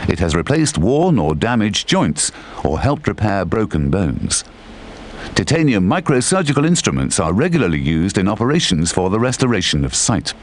It has replaced worn or damaged joints or helped repair broken bones. Titanium microsurgical instruments are regularly used in operations for the restoration of sight.